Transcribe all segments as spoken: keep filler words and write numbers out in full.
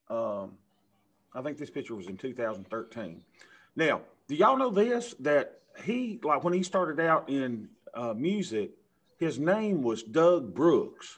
Um, I think this picture was in two thousand thirteen. Now, do y'all know this? That he, like when he started out in uh, music, his name was Doug Brooks.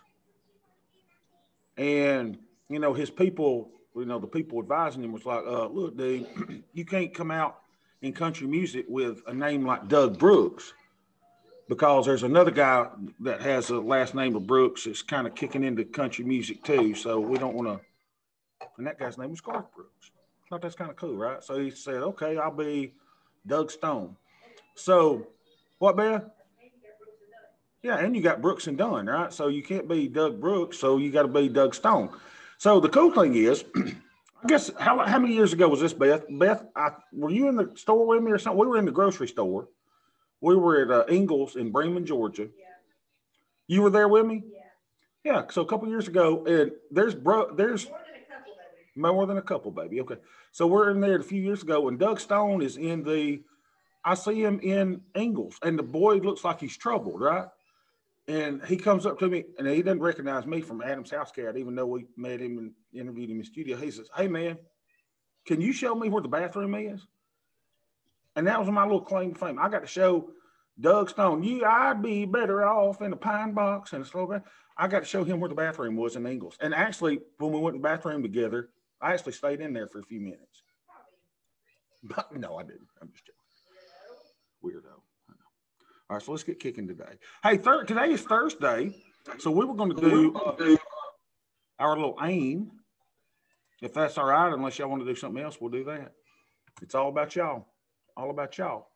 And, you know, his people, you know, the people advising him was like, uh, look, dude, you can't come out in country music with a name like Doug Brooks because there's another guy that has a last name of Brooks that's kind of kicking into country music too. So we don't want to. And that guy's name was Garth Brooks. I thought that's kind of cool, right? So he said, okay, I'll be Doug Stone. So what, Ben? Yeah, and you got Brooks and Dunn, right? So you can't be Doug Brooks, so you got to be Doug Stone. So the cool thing is, I guess how how many years ago was this, Beth? Beth, I, were you in the store with me or something? We were in the grocery store. We were at uh, Ingles in Bremen, Georgia. You were there with me? Yeah. So a couple years ago, and there's bro, there's more than a couple, baby. Okay. So we're in there a few years ago, and Doug Stone is in the. I see him in Ingles, and the boy looks like he's troubled, right? And he comes up to me, and he doesn't recognize me from Adam's House Cat, even though we met him and interviewed him in studio. He says, "Hey, man, can you show me where the bathroom is?" And that was my little claim to fame. I got to show Doug Stone, you, I'd be better off in a pine box and a slow bath. I got to show him where the bathroom was in Ingles. And actually, when we went to the bathroom together, I actually stayed in there for a few minutes. But no, I didn't. I'm just joking. Weirdo. All right, so let's get kicking today. Hey, thir- today is Thursday, so we were going to do uh, our little aim. If that's all right, unless y'all want to do something else, we'll do that. It's all about y'all. All about y'all.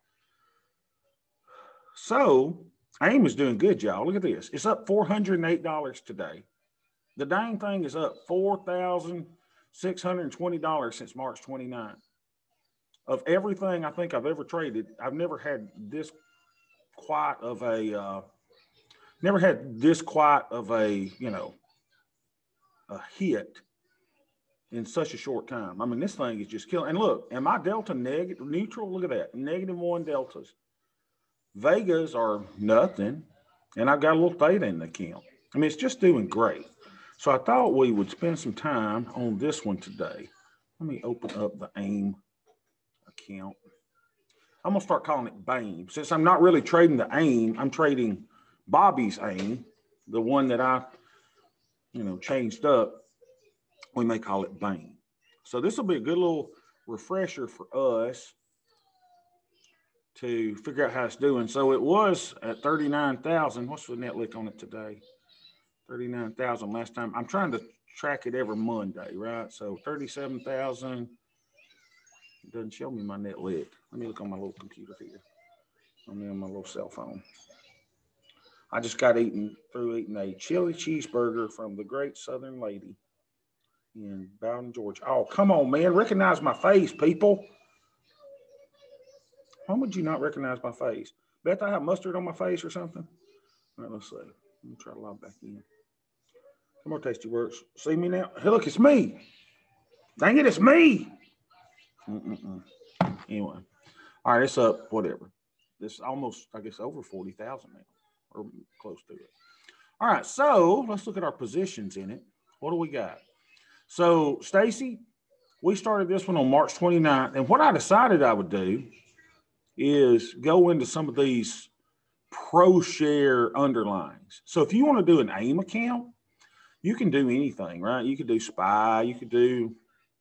So, AIM is doing good, y'all. Look at this. It's up four hundred eight dollars today. The dang thing is up four thousand six hundred twenty dollars since March twenty-ninth. Of everything I think I've ever traded, I've never had this quite of a, uh, never had this quite of a, you know, a hit in such a short time. I mean, this thing is just killing. And look, am I delta negative, neutral? Look at that. Negative one deltas. Vegas are nothing. And I've got a little theta in the account. I mean, it's just doing great. So I thought we would spend some time on this one today. Let me open up the AIM account. I'm going to start calling it BAME. Since I'm not really trading the AIM, I'm trading Bobby's AIM, the one that I, you know, changed up. We may call it BAME. So this will be a good little refresher for us to figure out how it's doing. So it was at thirty-nine thousand. What's the net lick on it today? thirty-nine thousand last time. I'm trying to track it every Monday, right? So thirty-seven thousand. It doesn't show me my net lick. Let me look on my little computer here. I'm on my little cell phone. I just got eaten through eating a chili cheeseburger from the Great Southern Lady in Bowden, Georgia. Oh, come on, man. Recognize my face, people. Why would you not recognize my face? Bet I have mustard on my face or something. All right, let's see. Let me try to log back in. Come on, Tasty Works. See me now? Hey, look, it's me. Dang it, it's me. Mm-mm-mm. Anyway. All right, it's up, whatever. This is almost, I guess, over forty thousand now, or close to it. All right, so let's look at our positions in it. What do we got? So, Stacy, we started this one on March twenty-ninth, and what I decided I would do is go into some of these ProShare underlines. So if you want to do an AIM account, you can do anything, right? You could do SPY, you could do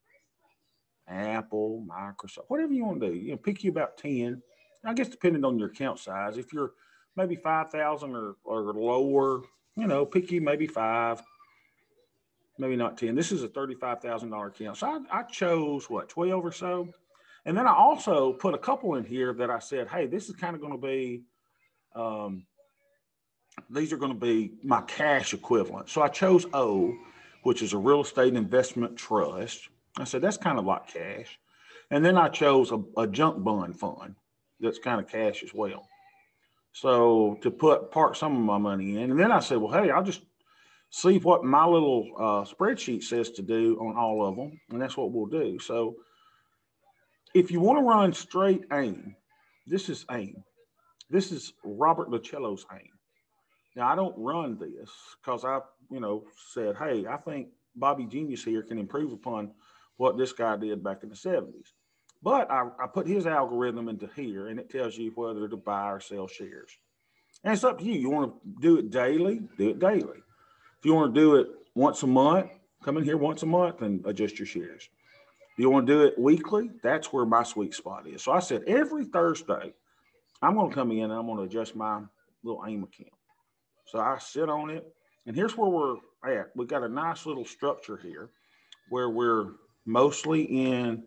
Apple, Microsoft, whatever you want to do. You know, pick you about ten. I guess depending on your account size. If you're maybe five thousand or, or lower, you know, pick you maybe five, maybe not ten. This is a thirty-five thousand dollars account. So I, I chose, what, twelve or so? And then I also put a couple in here that I said, hey, this is kind of going to be, um, these are going to be my cash equivalent. So I chose O, which is a real estate investment trust. I said, that's kind of like cash. And then I chose a, a junk bond fund that's kind of cash as well. So to put part some of my money in. And then I said, well, hey, I'll just see what my little uh, spreadsheet says to do on all of them. And that's what we'll do. So if you want to run straight AIM, this is AIM. This is Robert Lucello's AIM. Now, I don't run this because I, you know, said, hey, I think Bobby Genius here can improve upon what this guy did back in the seventies. But I, I put his algorithm into here, and it tells you whether to buy or sell shares. And it's up to you. You want to do it daily, do it daily. If you want to do it once a month, come in here once a month and adjust your shares. If you want to do it weekly, that's where my sweet spot is. So I said every Thursday, I'm going to come in and I'm going to adjust my little AIM account. So I sit on it, and here's where we're at. We've got a nice little structure here where we're mostly in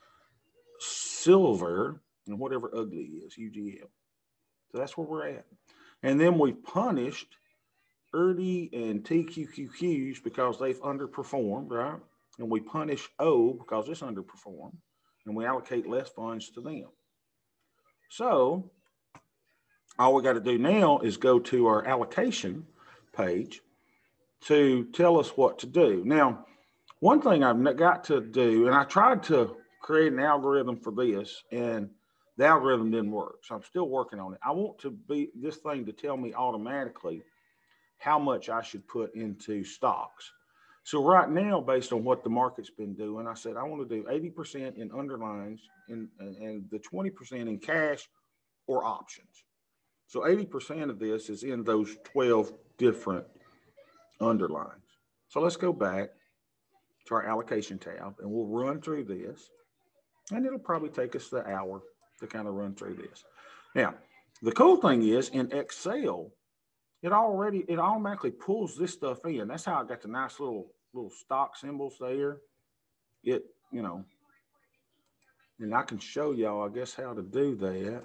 silver and whatever ugly is, U G M. So that's where we're at. And then we punished E R D I and T Q Q Qs because they've underperformed, right? And we punish O because it's underperformed, and we allocate less funds to them. So all we got to do now is go to our allocation page to tell us what to do. Now, one thing I've got to do, and I tried to create an algorithm for this, and the algorithm didn't work. So I'm still working on it. I want to be this thing to tell me automatically how much I should put into stocks. So right now, based on what the market's been doing, I said I want to do eighty percent in underlines and, and, and the twenty percent in cash or options. So eighty percent of this is in those twelve different underlines. So let's go back to our allocation tab, and we'll run through this, and it'll probably take us the hour to kind of run through this. Now, the cool thing is in Excel, it already, it automatically pulls this stuff in. That's how I got the nice little, little stock symbols there. It, you know, and I can show y'all, I guess, how to do that.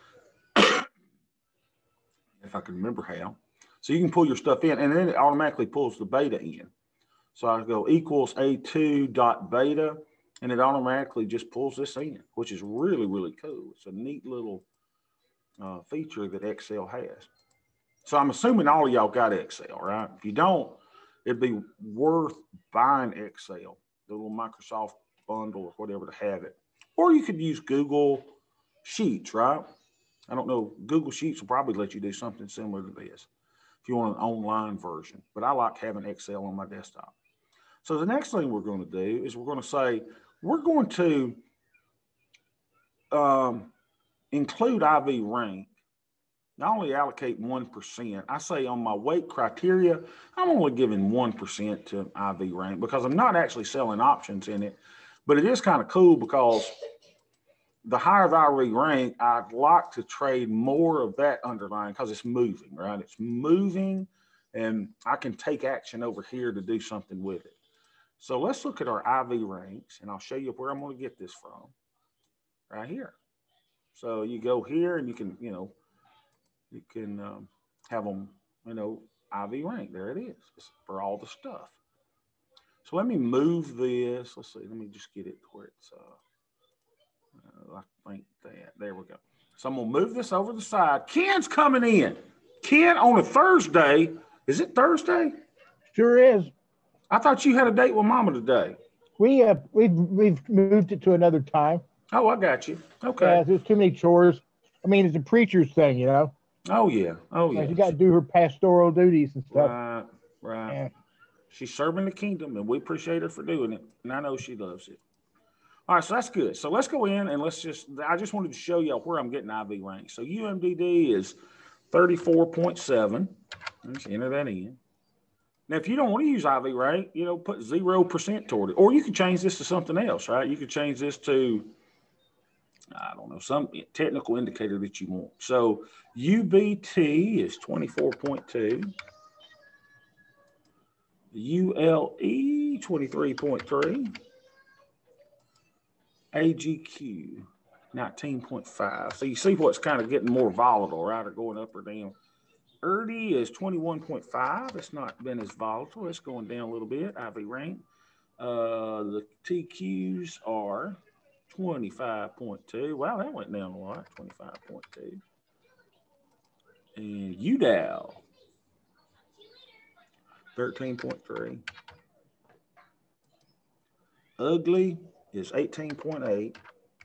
If I can remember how. So you can pull your stuff in, and then it automatically pulls the beta in. So I go equals A two dot beta, and it automatically just pulls this in, which is really, really cool. It's a neat little uh, feature that Excel has. So I'm assuming all of y'all got Excel, right? If you don't, it'd be worth buying Excel, the little Microsoft bundle or whatever to have it. Or you could use Google Sheets, right? I don't know. Google Sheets will probably let you do something similar to this if you want an online version. But I like having Excel on my desktop. So the next thing we're going to do is we're going to say, we're going to um, include I V rank. Not only allocate one percent, I say on my weight criteria, I'm only giving one percent to I V rank because I'm not actually selling options in it. But it is kind of cool because the higher the I V rank, I'd like to trade more of that underlying because it's moving, right? It's moving, and I can take action over here to do something with it. So let's look at our I V ranks, and I'll show you where I'm going to get this from right here. So you go here, and you can, you know, you can um, have them, you know, I V rank. There it is. It's for all the stuff. So let me move this. Let's see. Let me just get it to where it's, uh, uh, I think that. There we go. So I'm going to move this over the side. Ken's coming in. Ken on a Thursday. Is it Thursday? Sure is. I thought you had a date with Mama today. We uh, we've we've moved it to another time. Oh, I got you. Okay. Yeah, there's too many chores. I mean, it's a preacher's thing, you know. Oh yeah. Oh yeah. She got to do her pastoral duties and stuff. Right. Right. Yeah. She's serving the kingdom, and we appreciate her for doing it. And I know she loves it. All right, so that's good. So let's go in and let's just. I just wanted to show you where I'm getting I V rank. So U M D D is thirty-four point seven. Let's enter that in. Now, if you don't want to use I V rank, you know, put zero percent toward it. Or you could change this to something else, right? You could change this to, I don't know, some technical indicator that you want. So U B T is twenty-four point two. U L E, twenty-three point three. A G Q, nineteen point five. So you see what's kind of getting more volatile, right? Or going up or down. E R D I is twenty-one point five. It's not been as volatile. It's going down a little bit. I V rank. Uh, the T Qs are twenty-five point two. Wow, that went down a lot. twenty-five point two. And U D A L, thirteen point three. Ugly is eighteen point eight.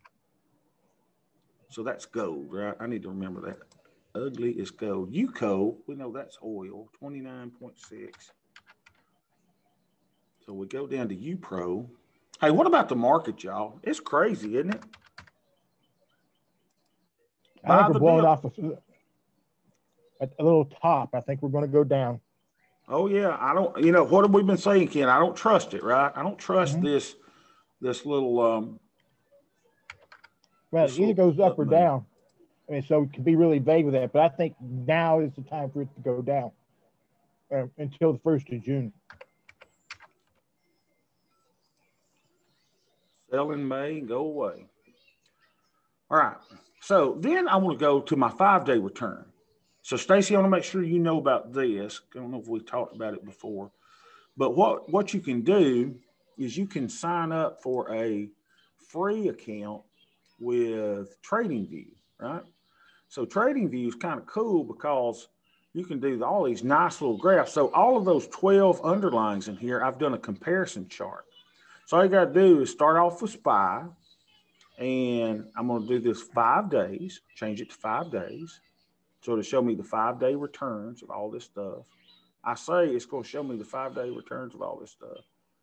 So that's gold, right? I need to remember that. Ugly is gold. U C O, we know that's oil, twenty-nine point six. So we go down to U-Pro. Hey, what about the market, y'all? It's crazy, isn't it? I think we're blowing off a, a little top. I think we're going to go down. Oh yeah, I don't. You know what have we been saying, Ken? I don't trust it, right? I don't trust mm-hmm. this. This little. Um, well, it either goes up or move. down. I mean, so it can be really vague with that. But I think now is the time for it to go down uh, until the first of June. Sell in May and go away. All right. So then I want to go to my five-day return. So, Stacy, I want to make sure you know about this. I don't know if we talked about it before. But what, what you can do is you can sign up for a free account with TradingView, right? So TradingView is kind of cool because you can do all these nice little graphs. So all of those twelve underlines in here, I've done a comparison chart. So all you got to do is start off with S P Y, and I'm going to do this five days, change it to five days. So to show me the five-day returns of all this stuff. I say it's going to show me the five-day returns of all this stuff.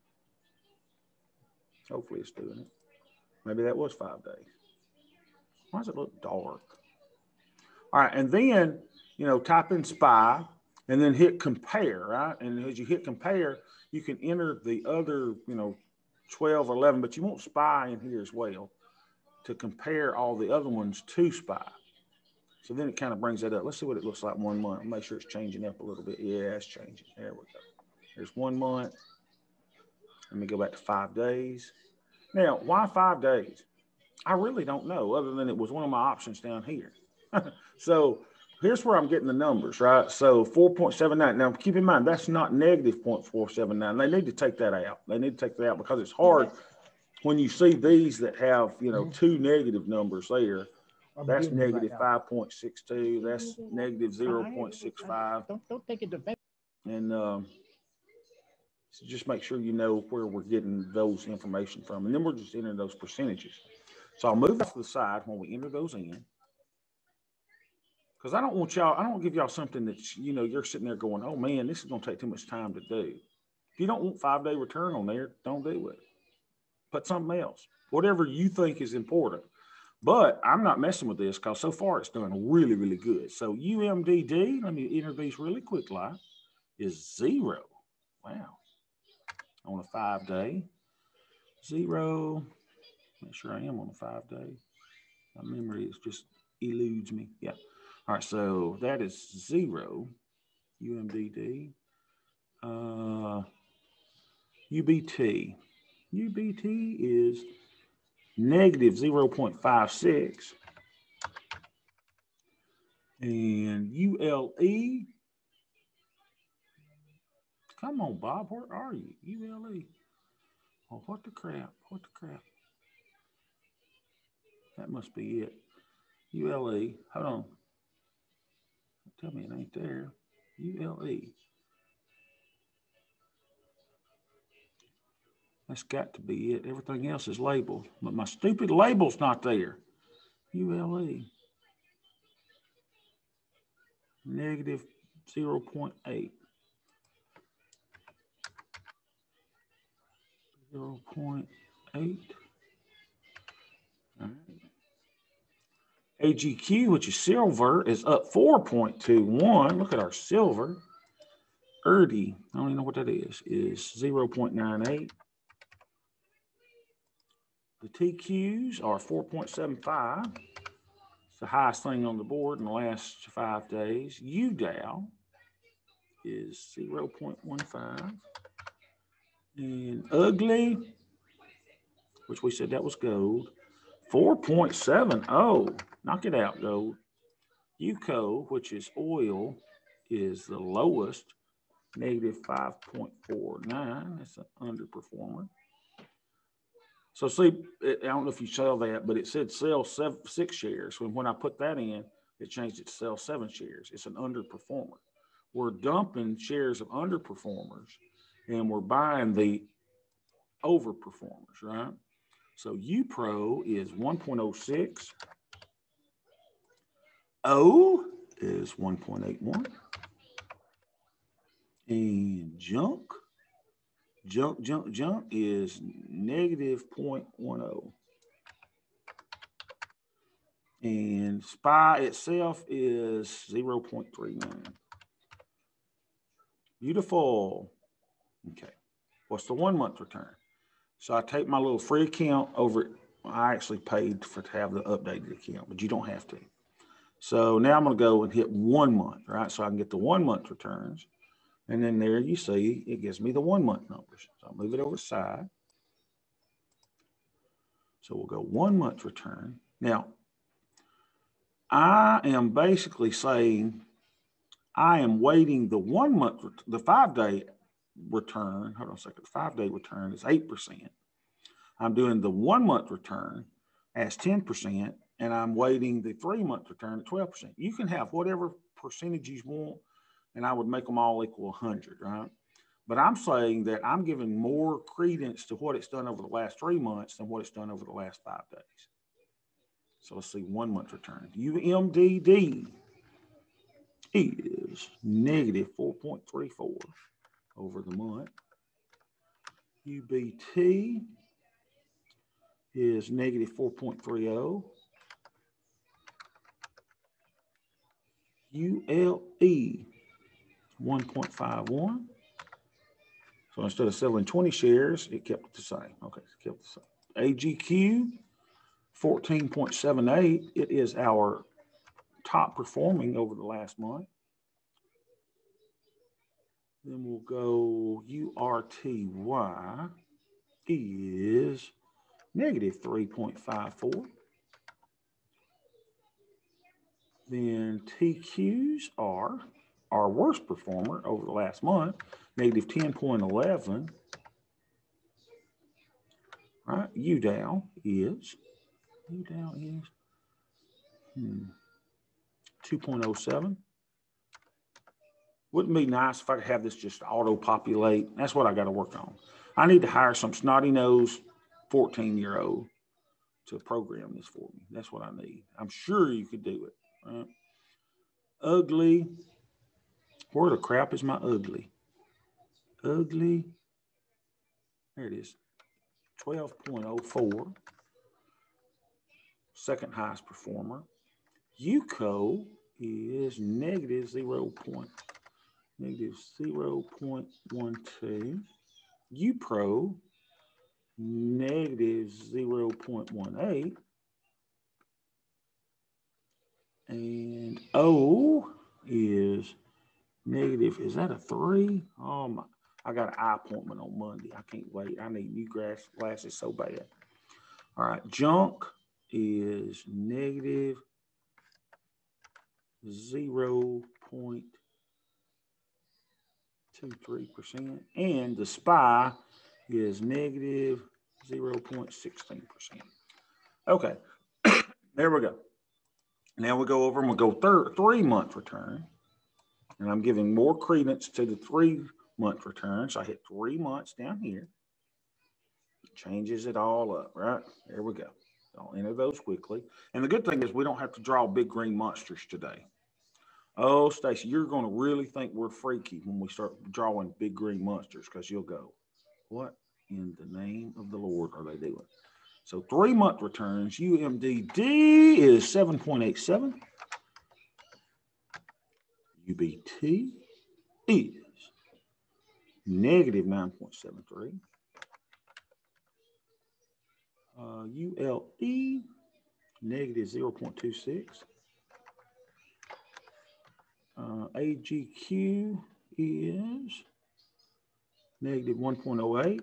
Hopefully it's doing it. Maybe that was five days. Why does it look dark? All right, and then, you know, type in S P Y and then hit compare, right? And as you hit compare, you can enter the other, you know, twelve or eleven, but you want S P Y in here as well to compare all the other ones to S P Y. So then it kind of brings that up. Let's see what it looks like one month. Make sure it's changing up a little bit. Yeah, it's changing. There we go. There's one month. Let me go back to five days. Now, why five days? I really don't know, other than it was one of my options down here. So here's where I'm getting the numbers, right? So four point seven nine. Now, keep in mind, that's not negative zero point four seven nine. They need to take that out. They need to take that out because it's hard when you see these that have, you know, two negative numbers there. That's negative five point six two. That's negative zero point six five. Don't, don't take it to bed. And um, so just make sure you know where we're getting those information from. And then we're just entering those percentages. So I'll move to the side when we enter those in. Because I don't want y'all, I don't want to give y'all something that, you know, you're sitting there going, oh, man, this is going to take too much time to do. If you don't want five-day return on there, don't do it. Put something else. Whatever you think is important. But I'm not messing with this because so far it's done really, really good. So U M D D, let me enter these really quick, like, is zero. Wow. On a five-day. Zero. Make sure I am on a five-day. My memory is just eludes me. Yeah. All right, so that is zero. U M D D. Uh, U B T. U B T is negative zero point five six. And U L E. Come on, Bob, where are you? U L E. Oh, what the crap? What the crap? That must be it. U L E. Hold on. Tell me it ain't there. U L E. That's got to be it. Everything else is labeled, but my stupid label's not there. U L E. Negative zero point eight. zero point eight. All right. A G Q, which is silver, is up four point two one. Look at our silver. E R D, I don't even know what that is, is zero point nine eight. The T Qs are four point seven five. It's the highest thing on the board in the last five days. U D A L is zero point one five. And ugly, which we said that was gold, four point seven oh. Knock it out, gold. U C O, which is oil, is the lowest, negative five point four nine. That's an underperformer. So see, I don't know if you saw that, but it said sell seven, six shares. When, when I put that in, it changed it to sell seven shares. It's an underperformer. We're dumping shares of underperformers, and we're buying the overperformers, right? So U-Pro is one point oh six. O is one point eight one. And junk Junk, junk, junk is negative zero point one zero. And S P Y itself is zero point three nine. Beautiful. Okay. What's the one month return? So I take my little free account over. I actually paid for to have the updated account, but you don't have to. So now I'm going to go and hit one month, right? So I can get the one month returns. And then there you see it gives me the one month numbers. So I'll move it over side. So we'll go one month return. Now, I am basically saying I am waiting the one month, the five day return. Hold on a second. The five day return is eight percent. I'm doing the one month return as ten percent, and I'm waiting the three month return at twelve percent. You can have whatever percentage you want, and I would make them all equal one hundred, right? But I'm saying that I'm giving more credence to what it's done over the last three months than what it's done over the last five days. So let's see, one month return. U M D D is negative four point three four over the month. U B T is negative four point three zero. U L E, one point five one. So instead of selling twenty shares, it kept it the same. Okay, it kept the same. A G Q, fourteen point seven eight. It is our top performing over the last month. Then we'll go U R T Y is negative three point five four. Then T Qs are our worst performer over the last month, negative ten point one one. Right, U D A L is, U D A L is hmm, two point oh seven. Wouldn't it be nice if I could have this just auto-populate? That's what I got to work on. I need to hire some snotty-nosed fourteen-year-old to program this for me. That's what I need. I'm sure you could do it. Right? Ugly. Where the crap is my ugly? Ugly. There it is. twelve point oh four. Second highest performer. U C O is negative zero. Negative zero point one two. U Pro, negative zero point one eight. And O is negative, is that a three? Oh my, I got an eye appointment on Monday. I can't wait. I need new glasses so bad. All right, junk is negative zero point two three percent. And the S P Y is negative zero point one six percent. Okay, there we go. Now we go over and we'll go third, three month return. And I'm giving more credence to the three month return. So I hit three months down here. Changes it all up, right? There we go. I'll enter those quickly. And the good thing is we don't have to draw big green monsters today. Oh, Stacy, you're going to really think we're freaky when we start drawing big green monsters, because you'll go, what in the name of the Lord are they doing? So three month returns, U M D D is seven point eight seven. U B T is negative nine point seven three. Uh, U L E, negative zero point two six. Uh, A G Q is negative one point oh eight.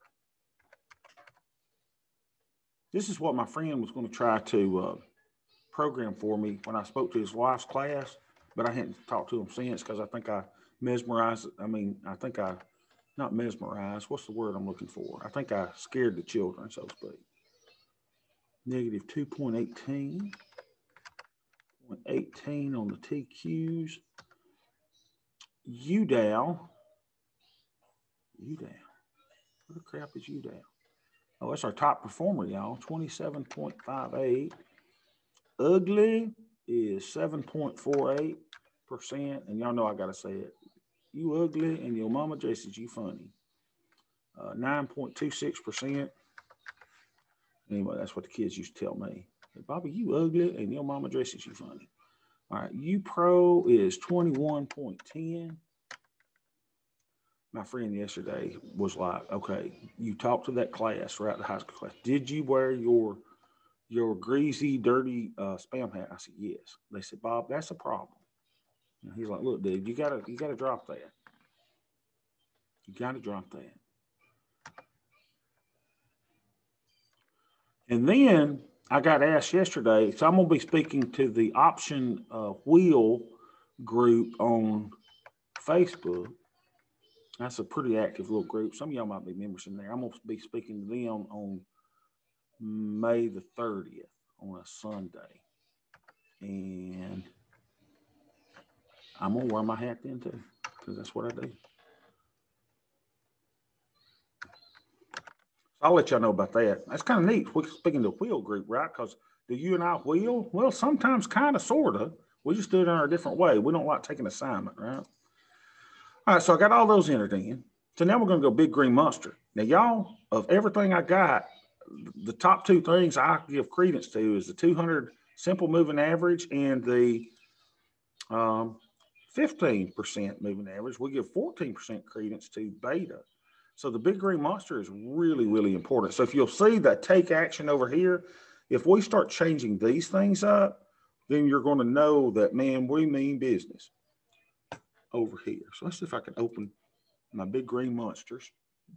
This is what my friend was going to try to uh, program for me when I spoke to his wife's class, but I hadn't talked to him since because I think I mesmerized. I mean, I think I, not mesmerized, what's the word I'm looking for? I think I scared the children, so to speak. Negative two point one eight. zero point one eight on the T Qs. U D A L. U D A L. What the crap is U D A L? Oh, that's our top performer, y'all. twenty-seven point five eight. Ugly is seven point four eight percent. And y'all know I got to say it. You ugly and your mama J says you funny. uh, nine point two six percent. Anyway, that's what the kids used to tell me. Hey, Bobby, you ugly, and your mama dresses you funny. All right, U Pro is twenty-one point one zero. My friend yesterday was like, okay, you talked to that class, right, the high school class. Did you wear your your greasy, dirty uh, spam hat? I said, yes. They said, Bob, that's a problem. And he's like, look, dude, you gotta you gotta drop that. You gotta drop that. And then I got asked yesterday, so I'm going to be speaking to the Option uh, Wheel group on Facebook. That's a pretty active little group. Some of y'all might be members in there. I'm going to be speaking to them on May the thirtieth on a Sunday. And I'm going to wear my hat then too, because that's what I do. I'll let y'all know about that. That's kind of neat. We're speaking to the wheel group, right? Because do you and I wheel? Well, sometimes kind of, sort of. We just do it in our different way. We don't like taking assignment, right? All right, so I got all those entered in. So now we're going to go Big Green Monster. Now, y'all, of everything I got, the top two things I give credence to is the two hundred simple moving average and the um, fifteen percent moving average. We give fourteen percent credence to beta. So the Big Green Monster is really, really important. So if you'll see that take action over here, if we start changing these things up, then you're going to know that, man, we mean business over here. So let's see if I can open my Big Green Monsters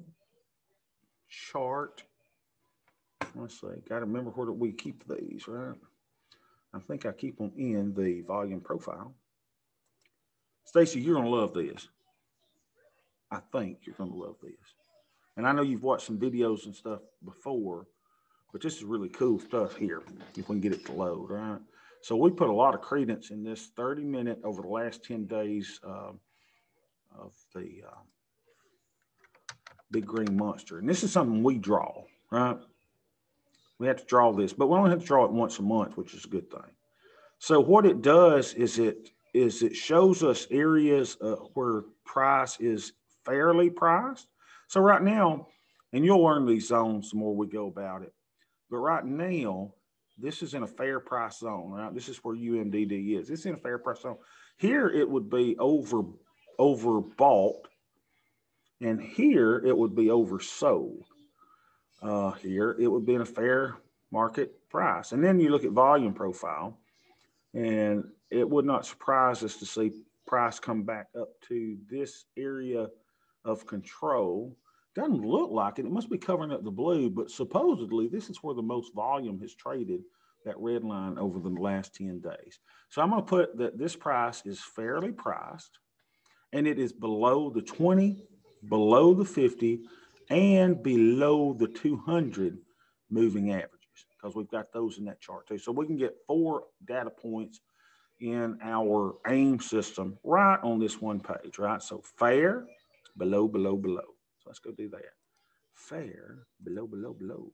chart. Let's see. Got to remember where we keep these, right? I think I keep them in the volume profile. Stacy, you're going to love this. I think you're going to love this. And I know you've watched some videos and stuff before, but this is really cool stuff here, if we can get it to load, right? So we put a lot of credence in this thirty minute over the last ten days uh, of the uh, Big Green Monster. And this is something we draw, right? We have to draw this, but we only have to draw it once a month, which is a good thing. So what it does is it is it shows us areas uh, where price is fairly priced. So right now, and you'll learn these zones the more we go about it, but right now, this is in a fair price zone, right? This is where U M D D is. It's in a fair price zone. Here, it would be over overbought, and here, it would be oversold. Uh, here, it would be in a fair market price. And then you look at volume profile, and it would not surprise us to see price come back up to this area of control. Doesn't look like it. It must be covering up the blue, but supposedly this is where the most volume has traded, that red line, over the last ten days. So I'm going to put that this price is fairly priced, and it is below the twenty, below the fifty, and below the two hundred moving averages, because we've got those in that chart too. So we can get four data points in our AIM system right on this one page, right? So fair, below, below, below. So let's go do that. Fair, below, below, below.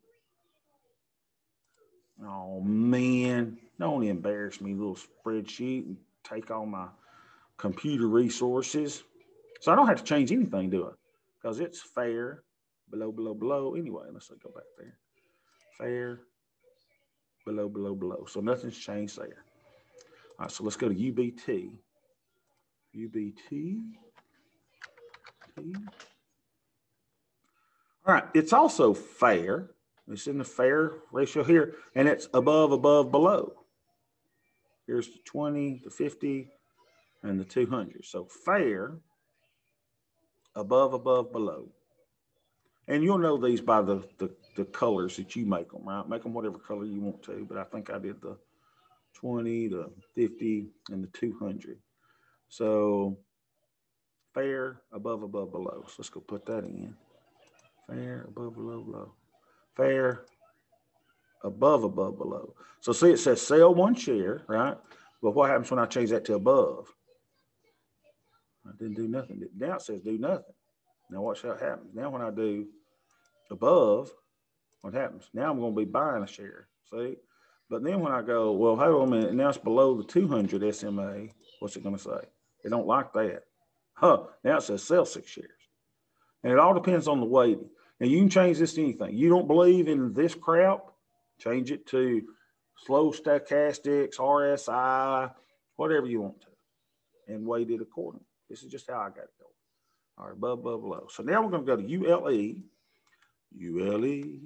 Oh, man. Don't embarrass me, little spreadsheet, and take all my computer resources. So I don't have to change anything, do I? Because it's fair, below, below, below. Anyway, let's go back there. Fair, below, below, below. So nothing's changed there. All right, so let's go to U B T. U B T. T. All right, it's also fair. It's in the fair ratio here, and it's above, above, below. Here's the twenty, the fifty, and the two hundred. So fair, above, above, below. And you'll know these by the, the, the colors that you make them, right? Make them whatever color you want to, but I think I did the twenty, the fifty, and the two hundred. So fair, above, above, below. So let's go put that in. Fair, above, below, below. Fair, above, above, below. So see, it says sell one share, right? But what happens when I change that to above? I didn't do nothing. Now it says do nothing. Now watch how it happens. Now when I do above, what happens? Now I'm going to be buying a share, see? But then when I go, well, hold on a minute, now it's below the two hundred S M A, what's it going to say? It don't like that. Huh, now it says sell six shares. And it all depends on the weighting. And you can change this to anything. You don't believe in this crap, change it to slow stochastics, R S I, whatever you want to, and weight it accordingly. This is just how I got it going. All right, above, above, below. So now we're going to go to U L E. U L E.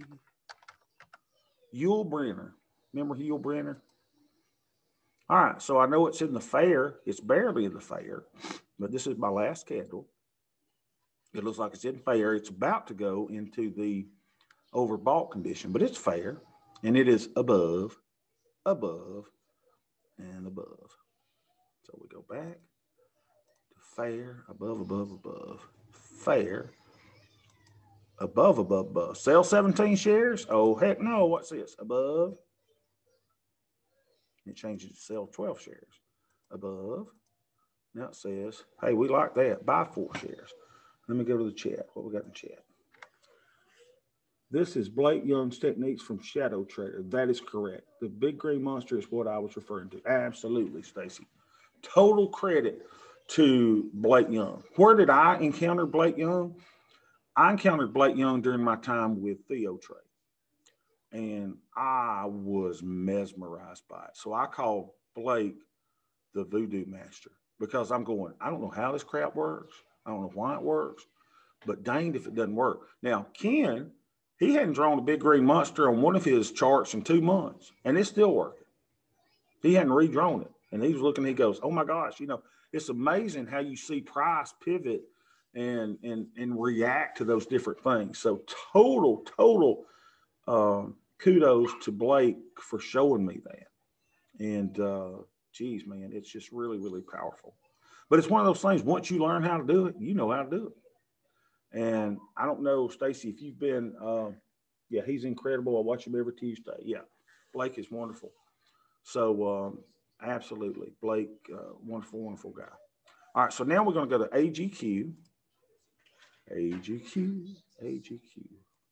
Yul Brynner. Remember Yul Brynner? All right, so I know it's in the fair. It's barely in the fair, but this is my last candle. It looks like it's in fair. It's about to go into the overbought condition, but it's fair, and it is above, above, and above. So we go back to fair, above, above, above, fair, above, above, above. Sell seventeen shares? Oh, heck no. What's this? Above. It changes to sell twelve shares. Above. Now it says, hey, we like that. Buy four shares. Let me go to the chat. What we got in the chat? This is Blake Young's techniques from Shadow Trader. That is correct. The big green monster is what I was referring to. Absolutely, Stacy. Total credit to Blake Young. Where did I encounter Blake Young? I encountered Blake Young during my time with Theo Trade. And I was mesmerized by it. So I called Blake the voodoo master because I'm going, I don't know how this crap works. I don't know why it works, but danged if it doesn't work. Now, Ken, he hadn't drawn a big green monster on one of his charts in two months, and it's still working. He hadn't redrawn it. And he was looking, he goes, oh my gosh, you know, it's amazing how you see price pivot and and and react to those different things. So total, total um, kudos to Blake for showing me that. And uh, geez, man, it's just really, really powerful. But it's one of those things, once you learn how to do it, you know how to do it. And I don't know, Stacy, if you've been, uh, yeah, he's incredible. I watch him every Tuesday. Yeah, Blake is wonderful. So um, absolutely, Blake, uh, wonderful, wonderful guy. All right, so now we're going to go to A G Q. A G Q, A G Q.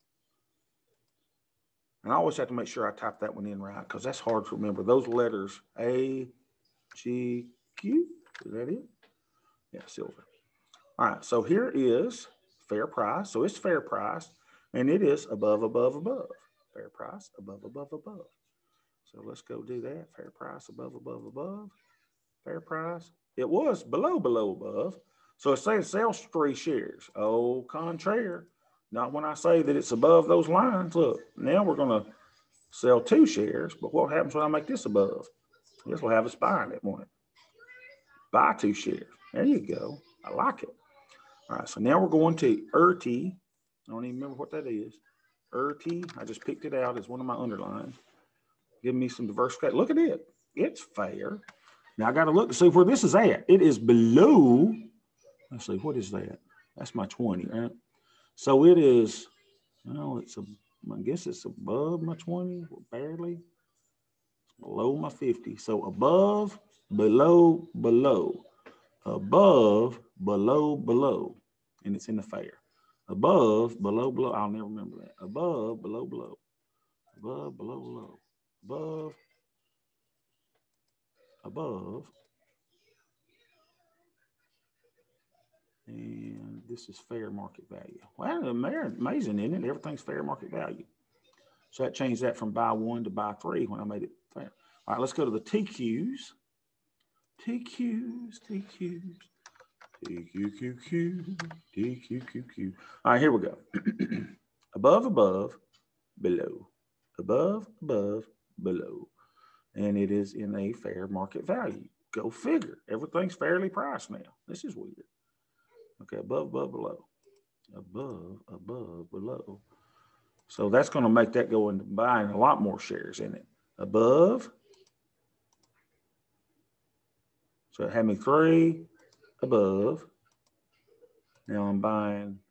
And I always have to make sure I type that one in right because that's hard to remember. Those letters, A G Q, is that it? Yeah, silver. All right, so here is fair price. So it's fair price, and it is above, above, above. Fair price, above, above, above. So let's go do that. Fair price, above, above, above. Fair price. It was below, below, above. So it's saying sell three shares. Oh, contraire. Not when I say that it's above those lines. Look, now we're going to sell two shares, but what happens when I make this above? This will have us buying it, won't it? Buy two shares. There you go. I like it. All right, so now we're going to E R T. I don't even remember what that is. E R T. I just picked it out as one of my underlines. Give me some diversification. Look at it. It's fair. Now I got to look to see where this is at. It is below. Let's see. What is that? That's my twenty, right? So it is, well, it's a, I guess it's above my twenty, barely. It's below my fifty. So above, below, below. Above, below, below. And it's in the fair. Above, below, below. I'll never remember that. Above, below, below. Above, below, below. Above, above. And this is fair market value. Well, amazing, isn't it? Everything's fair market value. So that changed that from buy one to buy three when I made it fair. All right, let's go to the T Qs. T Qs, T Qs, T Q Q Q, T Q Q Q. All right, here we go. Above, above, below. Above, above, below. And it is in a fair market value. Go figure. Everything's fairly priced now. This is weird. Okay, above, above, below. Above, above, below. So that's going to make that go into buying a lot more shares in it. Above. So it had me three above. Now I'm buying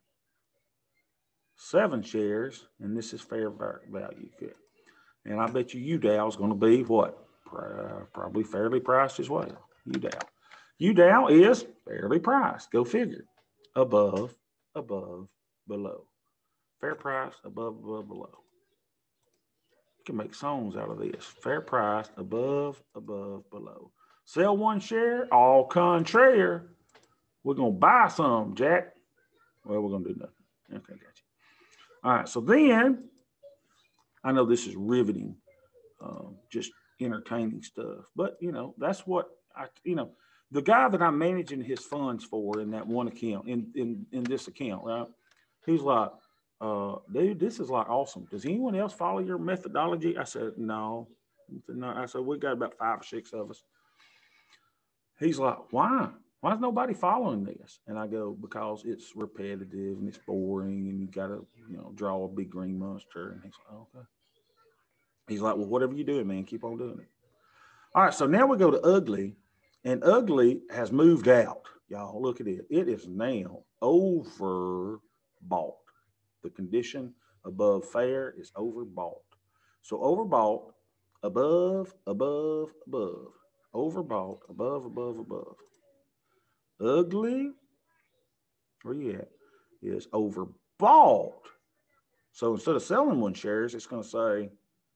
seven shares, and this is fair value. Good. And I bet you U D A L is going to be what? Probably fairly priced as well. U D A L. U D A L is fairly priced. Go figure. Above, above, below. Fair price, above, above, below. You can make songs out of this. Fair price, above, above, below. Sell one share, all contraire. We're going to buy some, Jack. Well, we're going to do nothing. Okay, gotcha. All right, so then I know this is riveting, um, just entertaining stuff, but you know that's what I, you know, the guy that I'm managing his funds for in that one account, in in in this account, right? He's like, uh, dude, this is like awesome. Does anyone else follow your methodology? I said, no. I said, no. I said, we got about five or six of us. He's like, why? Why is nobody following this? And I go, because it's repetitive and it's boring and you got to, you know, draw a big green monster. And he's like, oh, okay. He's like, well, whatever you're doing, man, keep on doing it. All right. So now we go to Ugly, and Ugly has moved out. Y'all, look at it. It is now overbought. The condition above fair is overbought. So overbought, above, above, above. Overbought, above, above, above. Ugly, where you at, is overbought. So instead of selling one shares, it's going to say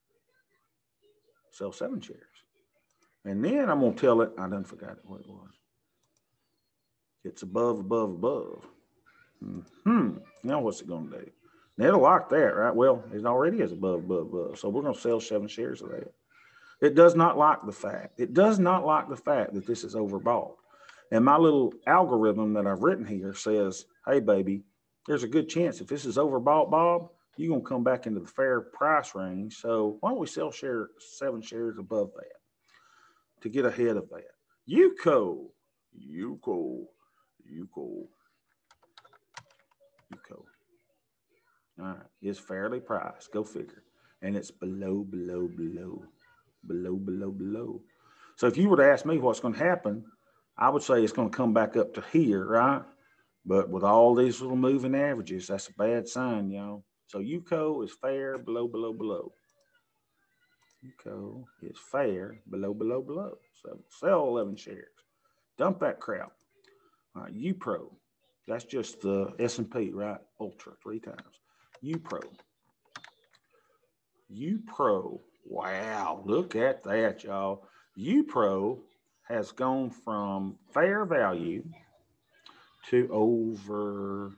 sell seven shares. And then I'm going to tell it, I done forgot what it was. It's above, above, above. Hmm. Now what's it going to do? Now it'll like that, right? Well, it already is above, above, above. So we're going to sell seven shares of that. It does not like the fact. It does not like the fact that this is overbought. And my little algorithm that I've written here says, hey, baby, there's a good chance if this is overbought, Bob, you're going to come back into the fair price range. So why don't we sell share seven shares above that to get ahead of that? UCO, UCO, UCO, UCO. All right, it's fairly priced. Go figure. And it's below, below, below, below, below, below. So if you were to ask me what's going to happen, I would say it's going to come back up to here, right? But with all these little moving averages, that's a bad sign, y'all. So UCO is fair, below, below, below. UCO is fair, below, below, below. So sell eleven shares. Dump that crap. All right, UPRO. That's just the S and P, right? Ultra, three times. UPRO. UPRO. Wow, look at that, y'all. UPRO has gone from fair value to oversold.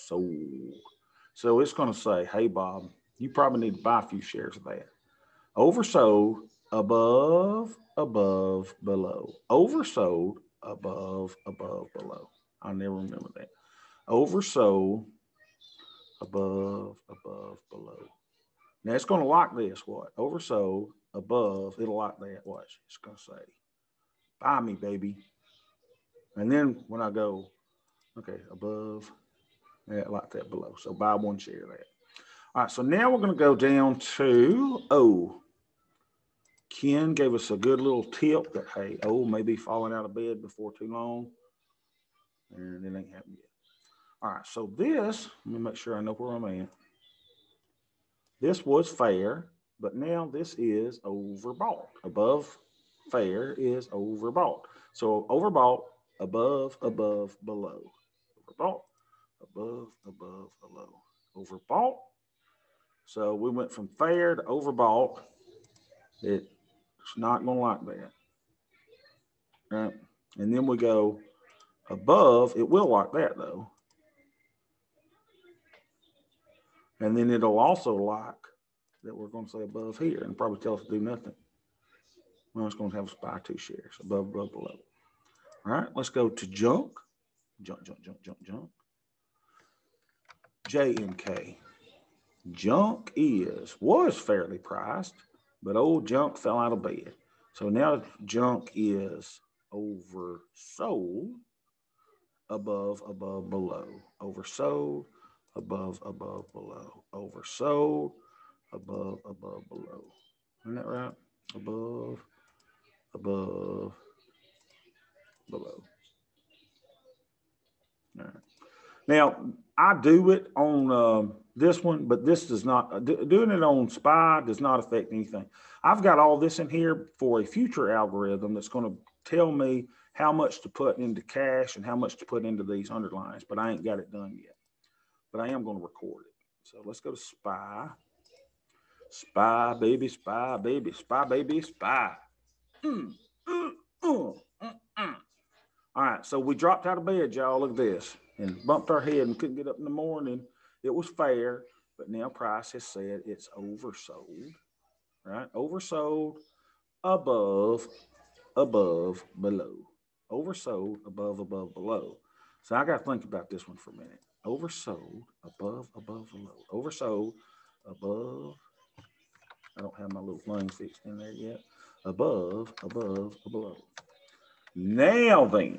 So it's going to say, hey, Bob, you probably need to buy a few shares of that. Oversold, above, above, below. Oversold, above, above, below. I never remember that. Oversold, above, above, below. Now it's going to like this, what? Oversold, above, it'll like that. Watch. It's going to say, buy me, baby. And then when I go, okay, above, yeah, like that below. So buy one share of that. All right, so now we're going to go down to O. Ken gave us a good little tip that, hey, O may be falling out of bed before too long. And it ain't happened yet. All right, so this, let me make sure I know where I'm at. This was fair, but now this is overbought. Above fair is overbought. So overbought, above, above, below. Overbought, above, above, below. Overbought. So we went from fair to overbought. It's not going to like that. Right? And then we go above. It will like that, though. And then it'll also like that we're going to say above here and probably tell us to do nothing. Well, it's going to have us buy two shares above, above, below. All right, let's go to junk. Junk, junk, junk, junk, junk. J M K. Junk is, was fairly priced, but old junk fell out of bed. So now junk is oversold, above, above, below. Oversold, above, above, below. Oversold, above, above, below. Isn't that right? Above, above, below. All right. Now, I do it on um, this one, but this does not, do, doing it on S P Y does not affect anything. I've got all this in here for a future algorithm that's going to tell me how much to put into cash and how much to put into these underlines, but I ain't got it done yet. But I am going to record it. So let's go to S P Y. S P Y, baby, S P Y, baby, S P Y, baby, S P Y. Mm, mm, mm, mm, mm. All right, so we dropped out of bed, y'all. Look at this. And bumped our head and couldn't get up in the morning. It was fair, but now Price has said it's oversold, right? Oversold, above, above, below. Oversold, above, above, below. So I got to think about this one for a minute. Oversold, above, above, below. Oversold, above. I don't have my little thing fixed in there yet. Above, above, below. Now then,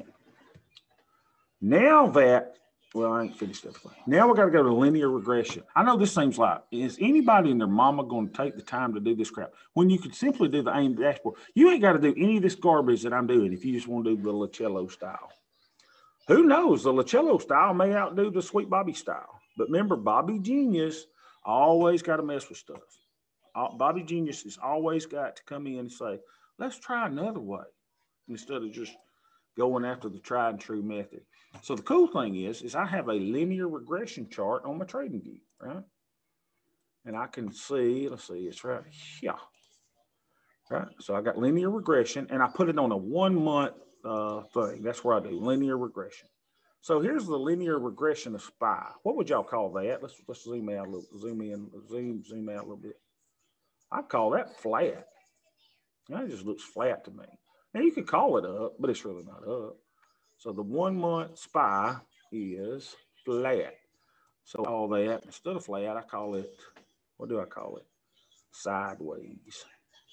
now that, well, I ain't finished everything. Now we got to go to linear regression. I know this seems like, is anybody and their mama going to take the time to do this crap when you could simply do the A I M dashboard? You ain't got to do any of this garbage that I'm doing if you just want to do the Lacello style. Who knows? The Lacello style may outdo the Sweet Bobby style. But remember, Bobby Genius always got to mess with stuff. Bobby Genius has always got to come in and say, let's try another way, instead of just going after the tried and true method. So the cool thing is, is I have a linear regression chart on my Trading View, right? And I can see, let's see, it's right here, right? So I got linear regression, and I put it on a one month uh, thing. That's where I do linear regression. So here's the linear regression of S P Y. What would y'all call that? Let's let's zoom out a little, zoom in, zoom zoom out a little bit. I call that flat. That just looks flat to me. Now you could call it up, but it's really not up. So the one month S P Y is flat. So all that, instead of flat, I call it, what do I call it? Sideways.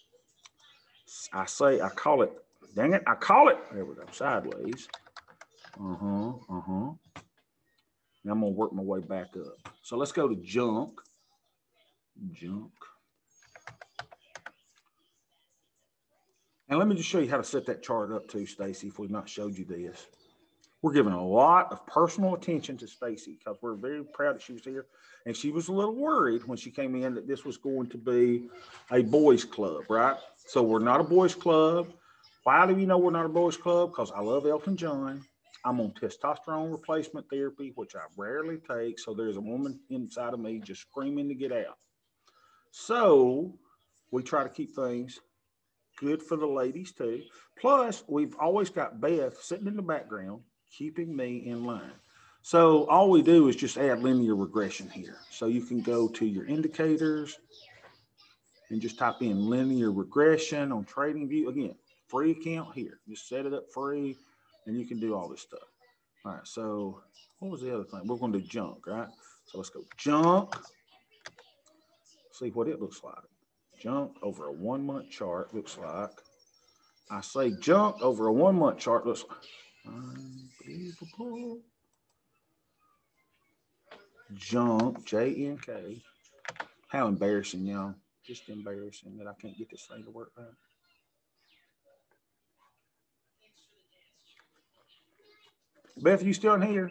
I say, I call it, dang it, I call it, there we go, sideways. Uh-huh, uh-huh. Now I'm gonna work my way back up. So let's go to junk. Junk. And let me just show you how to set that chart up too, Stacy, if we've not showed you this. We're giving a lot of personal attention to Stacy because we're very proud that she was here. And she was a little worried when she came in that this was going to be a boys club, right? So we're not a boys club. Why do you know we're not a boys club? Because I love Elton John. I'm on testosterone replacement therapy, which I rarely take. So there's a woman inside of me just screaming to get out. So we try to keep things good for the ladies too. Plus, we've always got Beth sitting in the background, keeping me in line. So all we do is just add linear regression here. So you can go to your indicators and just type in linear regression on Trading View. Again, free account here. Just set it up free and you can do all this stuff. All right, so what was the other thing? We're going to do junk, right? So let's go junk. See what it looks like. Junk over a one month chart looks like. I say junk over a one month chart looks like. Unbelievable. Junk, J N K. How embarrassing, y'all. Just embarrassing that I can't get this thing to work right. Beth, you still in here?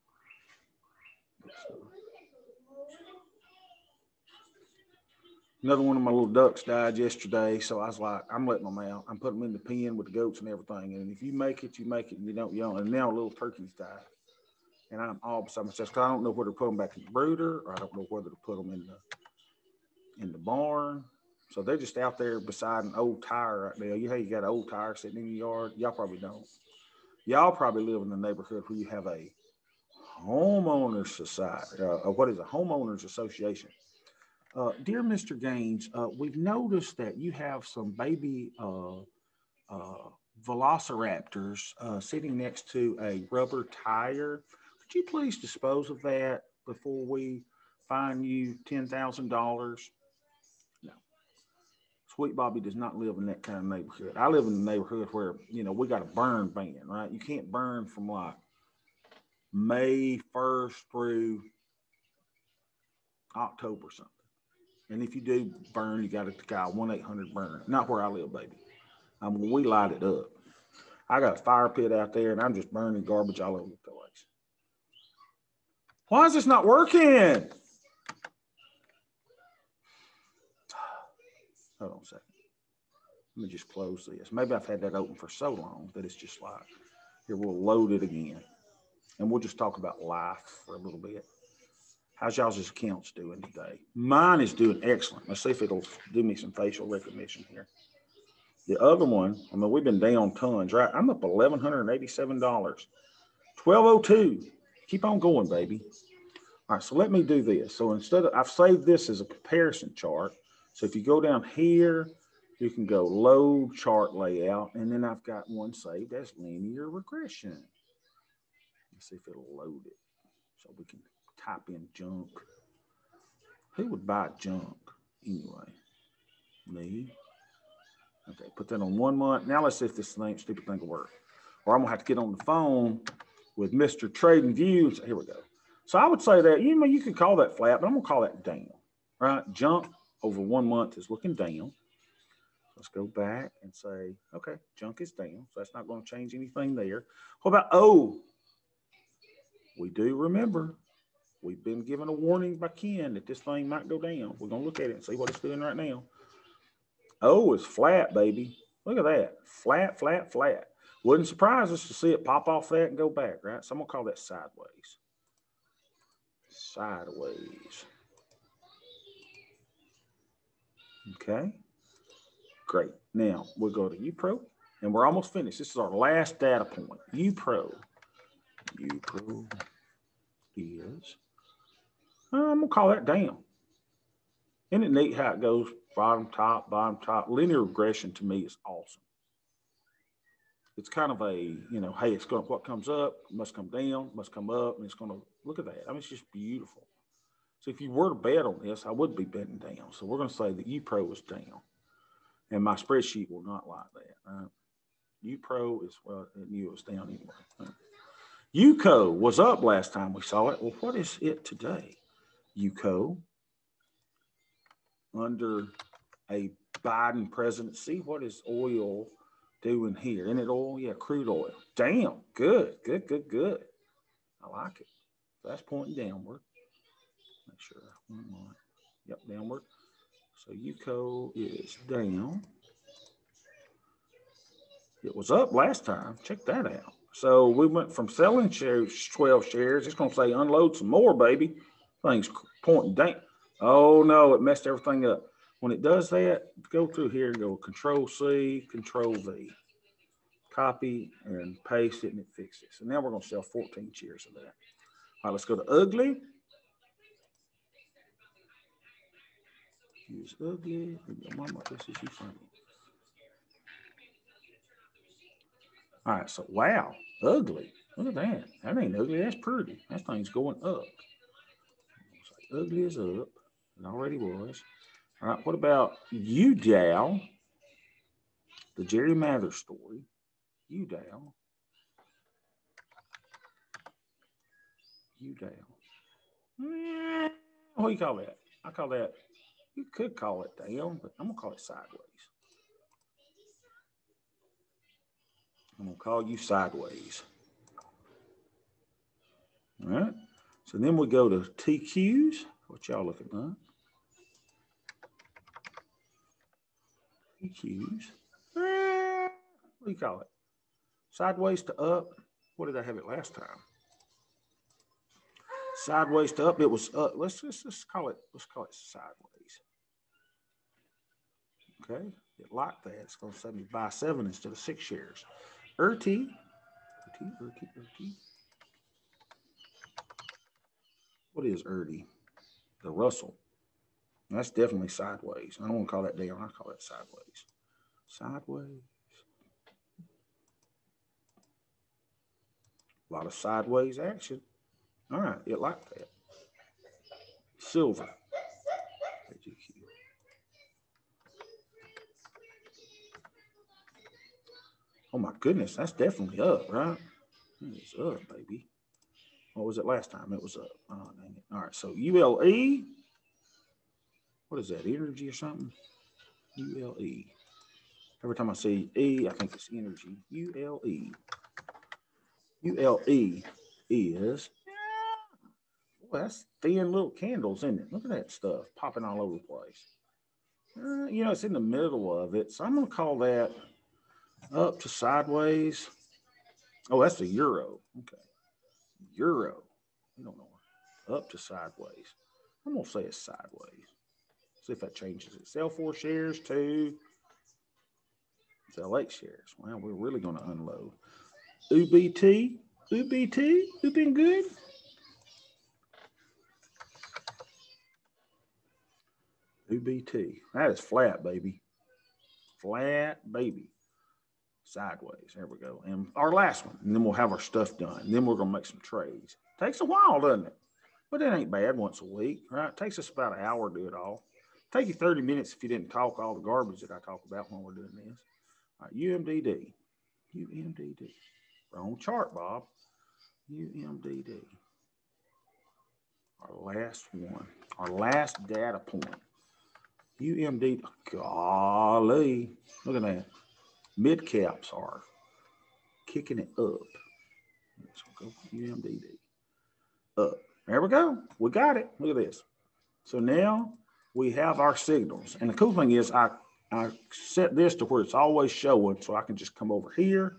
Another one of my little ducks died yesterday, so I was like, I'm letting them out. I'm putting them in the pen with the goats and everything. And if you make it, you make it, and you don't, you don't. And now little turkeys died. And I'm all beside myself because I don't know whether to put them back in the brooder, or I don't know whether to put them in the in the barn. So they're just out there beside an old tire right now. You hey, you got an old tire sitting in your yard. Y'all probably don't. Y'all probably live in a neighborhood where you have a homeowners society. Uh, what is a homeowners association? Uh, dear Mister Gaines, uh, we've noticed that you have some baby uh, uh, velociraptors uh, sitting next to a rubber tire. Could you please dispose of that before we fine you ten thousand dollars? No. Sweet Bobby does not live in that kind of neighborhood. I live in a neighborhood where, you know, we got a burn ban, right? You can't burn from like May first through October something. And if you do burn, you got to call one eight hundred burn. Not where I live, baby. I mean, we light it up. I got a fire pit out there, and I'm just burning garbage all over the place. Why is this not working? Hold on a second. Let me just close this. Maybe I've had that open for so long that it's just like, here, we'll load it again. And we'll just talk about life for a little bit. How's y'all's accounts doing today? Mine is doing excellent. Let's see if it'll do me some facial recognition here. The other one, I mean, we've been down tons, right? I'm up eleven eighty-seven dollars. twelve oh two. Keep on going, baby. All right, so let me do this. So instead of, I've saved this as a comparison chart. So if you go down here, you can go load chart layout, and then I've got one saved as linear regression. Let's see if it'll load it. So we can type in junk. Who would buy junk anyway? Me. Okay, put that on one month. Now let's see if this thing, stupid thing will work. Or I'm gonna have to get on the phone with Mister Trading Views. Here we go. So I would say that, you know, you could call that flat, but I'm gonna call that down, right? Junk over one month is looking down. Let's go back and say, okay, junk is down. So that's not gonna change anything there. What about O? We do remember, we've been given a warning by Ken that this thing might go down. We're gonna look at it and see what it's doing right now. O is flat, baby. Look at that, flat, flat, flat. Wouldn't surprise us to see it pop off that and go back, right? So I'm gonna call that sideways. Sideways. Okay, great. Now we'll go to U Pro, and we're almost finished. This is our last data point. U Pro. U Pro is, I'm gonna call that down. Isn't it neat how it goes bottom, top, bottom, top? Linear regression to me is awesome. It's kind of a, you know, hey, it's going, what comes up must come down, must come up, and it's going to, look at that. I mean, it's just beautiful. So if you were to bet on this, I would be betting down. So we're going to say that U Pro is down. And my spreadsheet will not like that, right? U Pro is, well, it knew it was down anyway. Right? U C O was up last time we saw it. Well, what is it today? U C O under a Biden presidency. What is oil doing here? Isn't it oil? Yeah, crude oil. Damn, good, good, good, good. I like it. That's pointing downward. Make sure. Yep, downward. So U C O is down. It was up last time. Check that out. So we went from selling shares, twelve shares. It's going to say unload some more, baby. Things pointing down. Oh, no, it messed everything up. When it does that, go through here and go Control C, Control V. Copy and paste it, and it fixes. So now we're going to sell fourteen shares of that. All right, let's go to ugly. Use ugly. Mama, this is you funny. All right, so wow, ugly. Look at that. That ain't ugly. That's pretty. That thing's going up. So ugly is up. It already was. All right, what about U D A L? The Jerry Mather story. U D A L. U D A L. What do you call that? I call that, you could call it down, but I'm going to call it sideways. I'm going to call you sideways. All right. So then we go to T Qs. What y'all looking at? T Qs. Eh, what do you call it? Sideways to up. What did I have it last time? Sideways to up. It was up. Let's just let's call it. Let's call it sideways. Okay. It locked that. It's going to send me buy seven instead of six shares. E R T. E R T. E R T. E R T. What is E R T? The Russell. That's definitely sideways. I don't want to call that down. I call that sideways. Sideways. A lot of sideways action. All right, it liked that. Silver. Oh my goodness, that's definitely up, right? It's up, baby. What was it last time? It was up. Oh, dang it. All right, so U L E. What is that, energy or something? U L E. Every time I see E, I think it's energy. U L E. U L E is, well, that's thin little candles, isn't it? Look at that stuff popping all over the place. Uh, you know, it's in the middle of it. So I'm going to call that up to sideways. Oh, that's the euro. Okay. Euro. We don't know. Up to sideways. I'm going to say it's sideways. See if that changes it. Sell four shares, two. Sell eight shares. Well, we're really going to unload. U B T. U B T. You been good? U B T. That is flat, baby. Flat, baby. Sideways. There we go. And our last one. And then we'll have our stuff done. And then we're going to make some trades. Takes a while, doesn't it? But it ain't bad once a week, right? It takes us about an hour to do it all. Take you thirty minutes if you didn't talk all the garbage that I talk about when we're doing this. All right, U M D D. U M D D. Wrong chart, Bob. U M D D. Our last one. Our last data point. U M D D. Golly. Look at that. Mid caps are kicking it up. Let's go U M D D. Up. There we go. We got it. Look at this. So now we have our signals. And the cool thing is I, I set this to where it's always showing, so I can just come over here.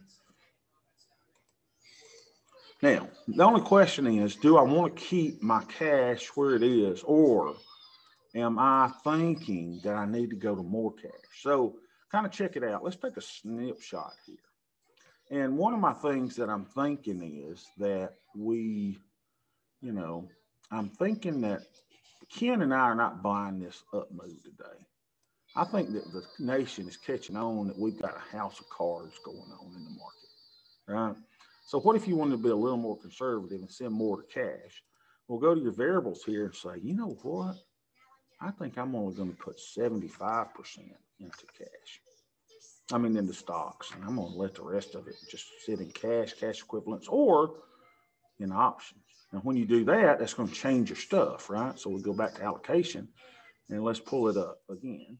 Now, the only question is, do I want to keep my cash where it is, or am I thinking that I need to go to more cash? So kind of check it out. Let's take a snapshot here. And one of my things that I'm thinking is that we, you know, I'm thinking that Ken and I are not buying this up move today. I think that the nation is catching on that we've got a house of cards going on in the market, right? So what if you wanted to be a little more conservative and send more to cash? Well, go to your variables here and say, you know what? I think I'm only going to put seventy-five percent into cash. I mean, into stocks. And I'm going to let the rest of it just sit in cash, cash equivalents, or in options. Now, when you do that, that's going to change your stuff, right? So we go back to allocation, and let's pull it up again.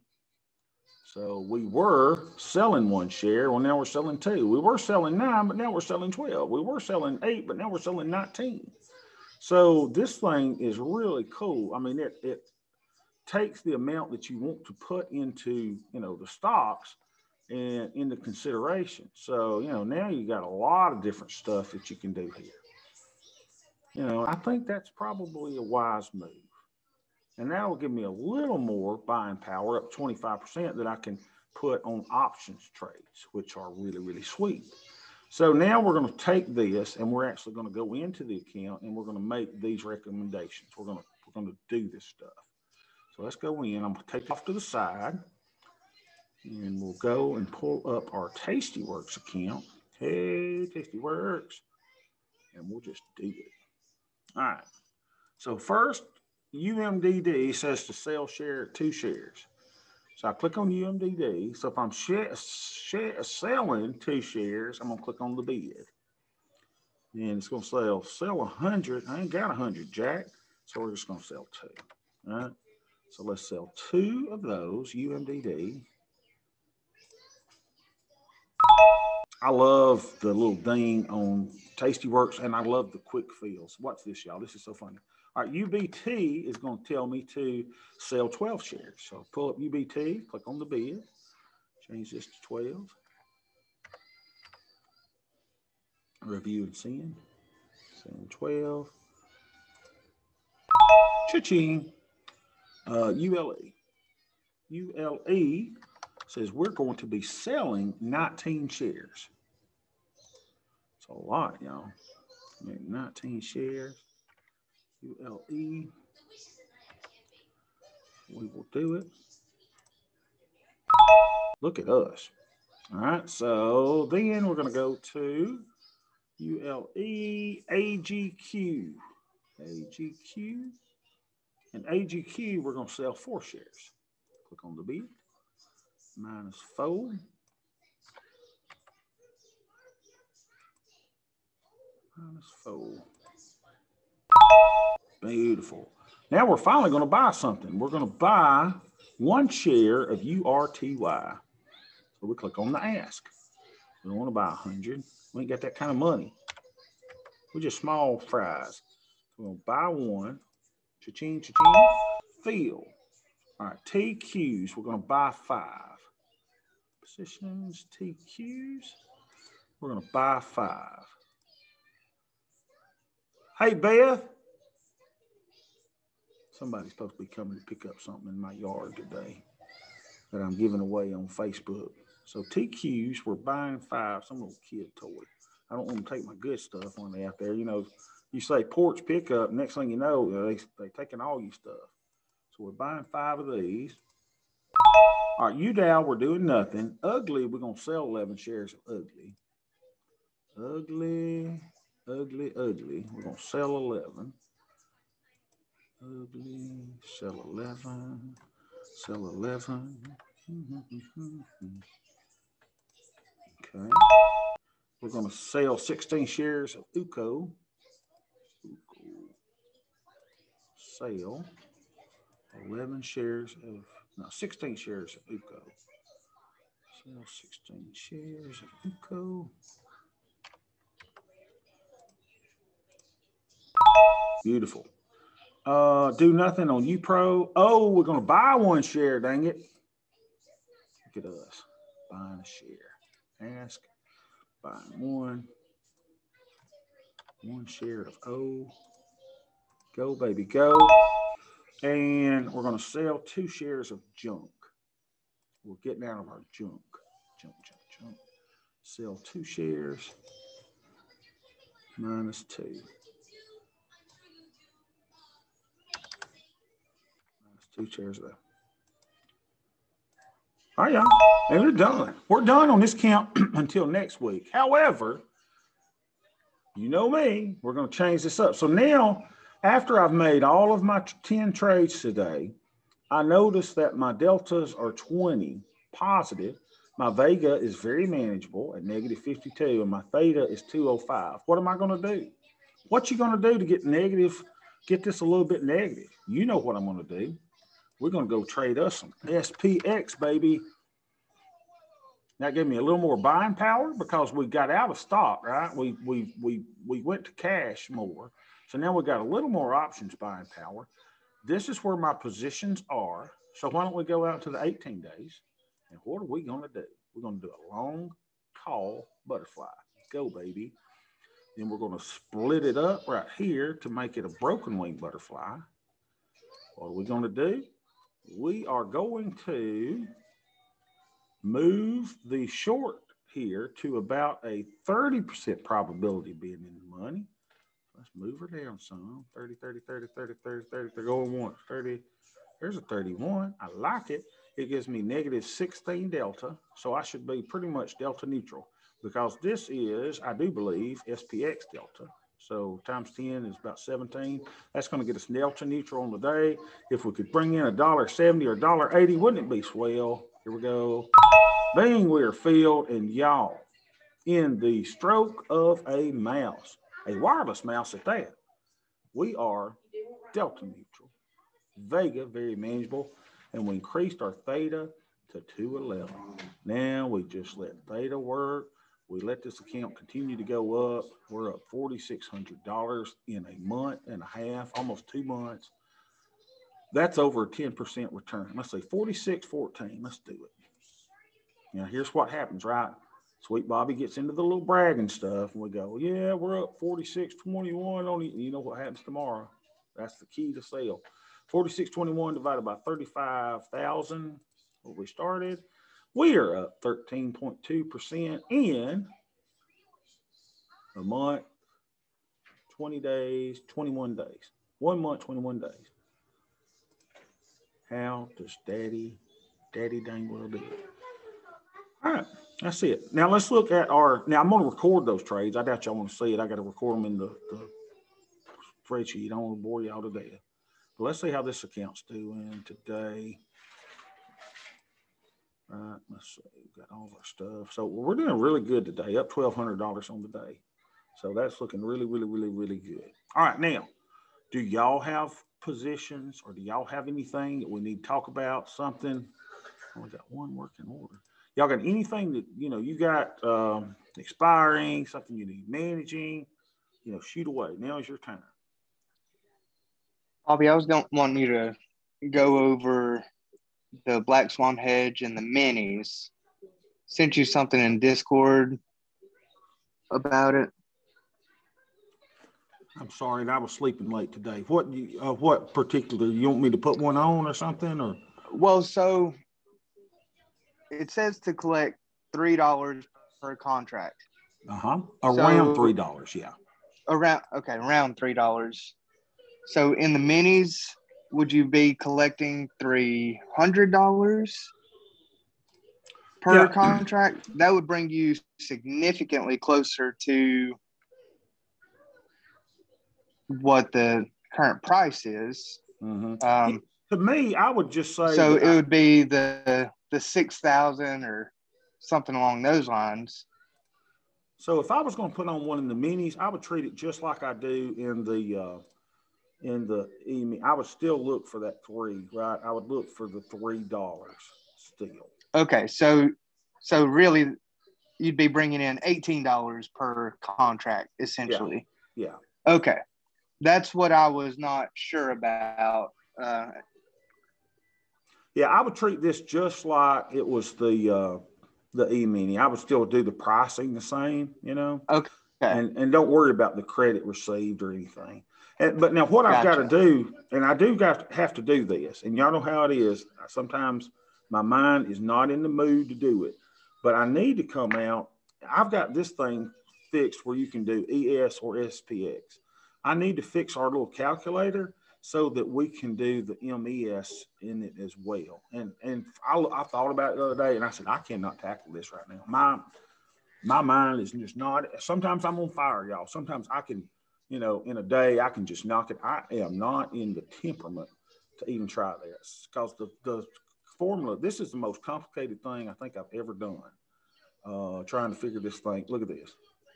So we were selling one share. Well, now we're selling two. We were selling nine, but now we're selling twelve. We were selling eight, but now we're selling nineteen. So this thing is really cool. I mean, it, it takes the amount that you want to put into, you know, the stocks and into consideration. So, you know, now you got a lot of different stuff that you can do here. You know, I think that's probably a wise move. And that will give me a little more buying power, up twenty-five percent, that I can put on options trades, which are really, really sweet. So now we're going to take this and we're actually going to go into the account and we're going to make these recommendations. We're going to, we're going to do this stuff. So let's go in. I'm going to take it off to the side and we'll go and pull up our Tastyworks account. Hey, Tastyworks. And we'll just do it. All right. So first, U M D D says to sell share two shares. So I click on U M D D. So if I'm share, share, selling two shares, I'm going to click on the bid. And it's going to sell, sell one hundred. I ain't got one hundred, Jack. So we're just going to sell two. All right. So let's sell two of those, U M D D. I love the little ding on Tastyworks, and I love the quick fills. Watch this, y'all. This is so funny. All right, U B T is going to tell me to sell twelve shares. So pull up U B T, click on the bid, change this to twelve. Review and send. Send twelve. Cha-ching. Uh, U L E. U L E says we're going to be selling nineteen shares. It's a lot, y'all. nineteen shares. U L E. We will do it. Look at us. All right, so then we're going to go to U L E A G Q. A G Q. And A G Q, we're going to sell four shares. Click on the bid. Minus four. Minus four. Beautiful. Now we're finally going to buy something. We're going to buy one share of U R T Y. So we click on the ask. We don't want to buy one hundred. We ain't got that kind of money. We're just small fries. We're going to buy one. Cha-ching, cha-ching. Fill. All right, T Qs. We're going to buy five. Positions, T Qs. We're going to buy five. Hey, Beth. Somebody's supposed to be coming to pick up something in my yard today that I'm giving away on Facebook. So T Qs, we're buying five. Some little kid toy. I don't want to take my good stuff when they're out there. You know, you say porch pickup, next thing you know, they they taking all your stuff. So So we're buying five of these. All right, U D A L, we're doing nothing. Ugly, we're going to sell eleven shares of Ugly. Ugly, ugly, ugly. We're going to sell eleven. Ugly, sell eleven. Sell eleven. Okay. We're going to sell sixteen shares of U C O. U C O. Sale eleven shares of, no, sixteen shares of U C O. Sell sixteen shares of U C O. Beautiful. Uh, do nothing on UPRO. Oh, we're going to buy one share, dang it. Look at us buying a share. Ask, buying one. One share of O. Go, baby, go. And we're going to sell two shares of junk. We're getting out of our junk. Junk, junk, junk. Sell two shares. Minus two. Minus two shares of that. All right, y'all. And we're done. We're done on this count until next week. However, you know me, we're going to change this up. So now, after I've made all of my ten trades today, I notice that my deltas are twenty positive. My Vega is very manageable at negative fifty-two, and my theta is two oh five. What am I going to do? What you going to do to get negative, get this a little bit negative? You know what I'm going to do. We're going to go trade us some S P X, baby. That gave me a little more buying power because we got out of stock, right? We we we we went to cash more. So now we got a little more options buying power. This is where my positions are. So why don't we go out to the eighteen days? And what are we going to do? We're going to do a long call butterfly. Go, baby. Then we're going to split it up right here to make it a broken wing butterfly. What are we going to do? We are going to move the short here to about a thirty percent probability of being in the money. Let's move her down some. thirty, thirty, thirty, thirty, thirty, thirty. They're going once. thirty. There's a thirty-one. I like it. It gives me negative sixteen delta. So I should be pretty much delta neutral because this is, I do believe, S P X delta. So times ten is about seventeen. That's going to get us delta neutral on the day. If we could bring in a dollar seventy or a dollar eighty, wouldn't it be swell? Here we go. Bing, we are filled, and y'all, in the stroke of a mouse, a wireless mouse at that, we are delta neutral. Vega, very manageable, and we increased our theta to two eleven. Now we just let theta work. We let this account continue to go up. We're up four thousand six hundred dollars in a month and a half, almost two months. That's over a ten percent return. Let's say forty-six fourteen. Let's do it. Now, here's what happens, right? Sweet Bobby gets into the little bragging stuff, and we go, yeah, we're up forty-six twenty-one on it. You know what happens tomorrow? That's the key to sale. forty-six twenty-one divided by thirty-five thousand, where we started. We are up thirteen point two percent in a month, twenty days, twenty-one days. One month, twenty-one days. How does Daddy, Daddy dang well do it? All right, that's it. Now let's look at our, now I'm going to record those trades. I doubt y'all want to see it. I got to record them in the, the spreadsheet. I don't want to bore y'all to death. But let's see how this account's doing today. All right, let's see. We've got all of our stuff. So we're doing really good today, up twelve hundred dollars on the day. So that's looking really, really, really, really good. All right, now, do y'all have positions or do y'all have anything that we need to talk about? Something? Oh, we got one working order. Y'all got anything that, you know, you got um, expiring, something you need managing, you know, shoot away. Now is your time. Bobby, I was going wanting you to go over the Black Swan hedge and the minis. Sent you something in Discord about it. I'm sorry, I was sleeping late today. What uh, what particular, you want me to put one on or something? Or well, so it says to collect three dollars per contract. Uh-huh. Around so, three dollars, yeah. Around okay, around three dollars. So in the minis, would you be collecting three hundred dollars per Yeah. contract? That would bring you significantly closer to what the current price is. Mm-hmm. Um, to me, I would just say so it I, would be the the six thousand or something along those lines. so if I was going to put on one in the minis, I would treat it just like I do in the uh, in the e. I would still look for that three, right? I would look for the three dollars still. Okay, so so really, you'd be bringing in eighteen dollars per contract, essentially. Yeah. Okay, that's what I was not sure about. Uh, Yeah, I would treat this just like it was the uh, the e-mini. I would still do the pricing the same, you know. okay. And and don't worry about the credit received or anything. And, but now what I've Gotcha. got to do, and I do got to have to do this, and y'all know how it is. Sometimes my mind is not in the mood to do it, but I need to come out. I've got this thing fixed where you can do E S or S P X. I need to fix our little calculator so that we can do the M E S in it as well. And and I, I thought about it the other day, and I said, I cannot tackle this right now. My my mind is just not. Sometimes I'm on fire, y'all. Sometimes I can, you know, in a day I can just knock it. I am not in the temperament to even try this because the the formula. This is the most complicated thing I think I've ever done. Uh, trying to figure this thing. Look at this.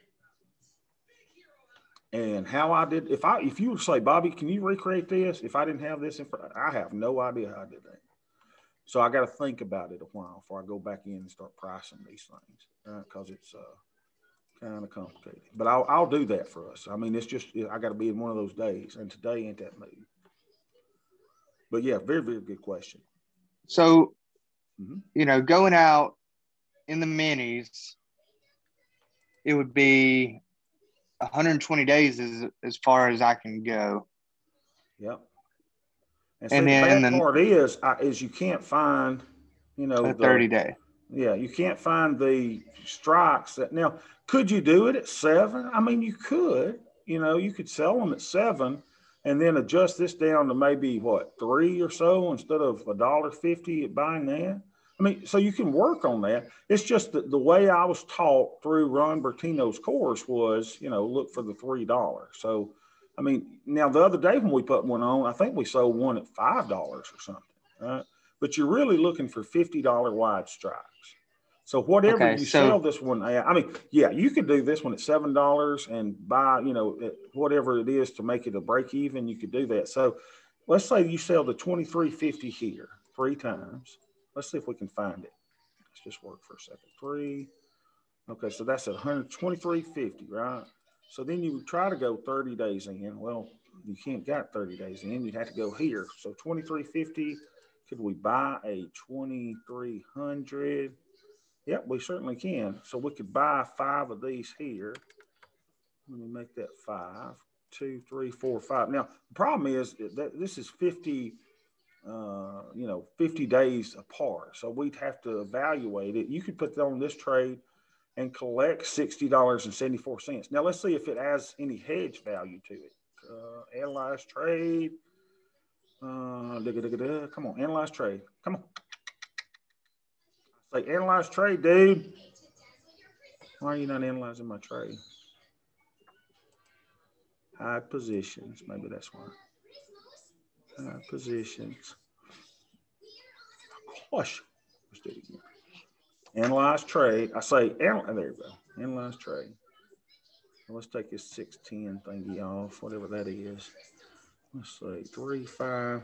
And how I did, if I, if you would say, Bobby, can you recreate this? If I didn't have this in front, I have no idea how I did that. So I got to think about it a while before I go back in and start pricing these things, right? Because it's uh, kind of complicated. But I'll, I'll do that for us. I mean, it's just, I got to be in one of those days, and today ain't that mood. But yeah, very, very good question. So, mm-hmm. you know, going out in the minis, it would be one hundred twenty days as, as far as I can go. Yep. And, And see, then the bad the, part is, I, is you can't find, you know, a the thirty day. Yeah, you can't find the strikes that now. Could you do it at seven? I mean, you could. You know, you could sell them at seven, and then adjust this down to maybe what three or so instead of a dollar fifty at buying that. I mean, so you can work on that. It's just that the way I was taught through Ron Bertino's course was, you know, look for the three dollars. So, I mean, now the other day when we put one on, I think we sold one at five dollars or something, right? But you're really looking for fifty dollar wide strikes. So whatever Okay, you so, sell this one at, I mean, yeah, you could do this one at seven dollars and buy, you know, whatever it is to make it a break even. You could do that. So let's say you sell the twenty-three fifty here three times. Let's see if we can find it. Let's just work for a second. Three. Okay, so that's at one hundred twenty-three fifty, right? So then you would try to go thirty days in. Well, you can't get thirty days in. You'd have to go here. So twenty-three fifty. Could we buy a twenty-three hundred? Yep, we certainly can. So we could buy five of these here. Let me make that five, two, three, four, five. Now, the problem is that this is fifty, uh, you know, fifty days apart. So we'd have to evaluate it. You could put that on this trade and collect sixty dollars and seventy-four cents. Now, let's see if it has any hedge value to it. Uh, analyze trade. Uh, da, da, da, da. Come on, analyze trade. Come on. Say, analyze trade, dude. Why are you not analyzing my trade? Hide positions. Maybe that's why. Hide positions. Gosh. Let's do it again. Analyze trade. I say, anal- there you go. Analyze trade. Let's take this six ten thingy off, whatever that is. Let's say three, five.